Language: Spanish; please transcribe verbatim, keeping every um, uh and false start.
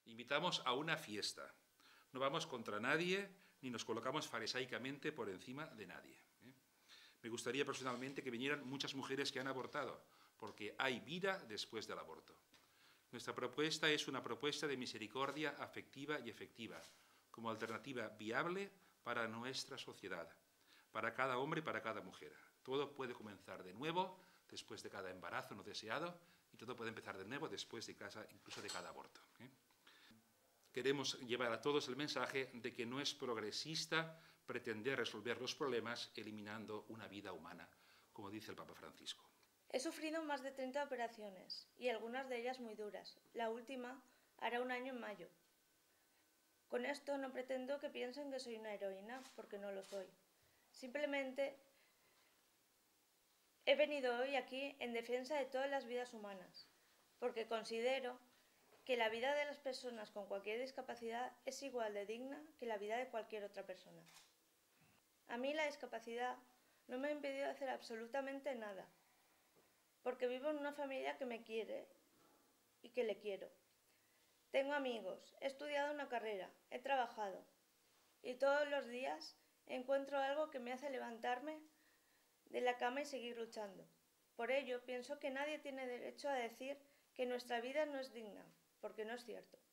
Invitamos a una fiesta. No vamos contra nadie ni nos colocamos farisaicamente por encima de nadie. ¿eh? Me gustaría personalmente que vinieran muchas mujeres que han abortado, porque hay vida después del aborto. Nuestra propuesta es una propuesta de misericordia afectiva y efectiva, como alternativa viable para nuestra sociedad, para cada hombre y para cada mujer. Todo puede comenzar de nuevo después de cada embarazo no deseado y todo puede empezar de nuevo después de casa, incluso de cada aborto. ¿eh? Queremos llevar a todos el mensaje de que no es progresista pretender resolver los problemas eliminando una vida humana, como dice el Papa Francisco. He sufrido más de treinta operaciones, y algunas de ellas muy duras. La última hará un año en mayo. Con esto no pretendo que piensen que soy una heroína, porque no lo soy. Simplemente he venido hoy aquí en defensa de todas las vidas humanas, porque considero que la vida de las personas con cualquier discapacidad es igual de digna que la vida de cualquier otra persona. A mí la discapacidad no me ha impedido hacer absolutamente nada, porque vivo en una familia que me quiere y que le quiero. Tengo amigos, he estudiado una carrera, he trabajado y todos los días encuentro algo que me hace levantarme de la cama y seguir luchando. Por ello, pienso que nadie tiene derecho a decir que nuestra vida no es digna, porque no es cierto.